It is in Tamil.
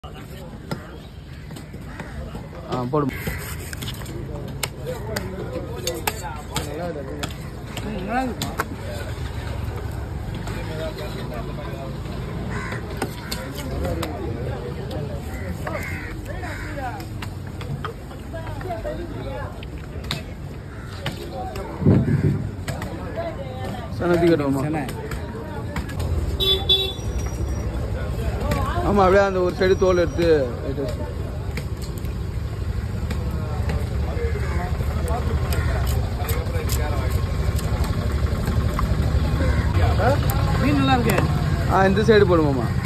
போடும். சனதி கட்டுவோமா? ஆமா, அப்படியே அந்த ஒரு சைடு தோல் எடுத்து மீன் நல்லா இருக்கு. இந்த சைடு போடுவோமா?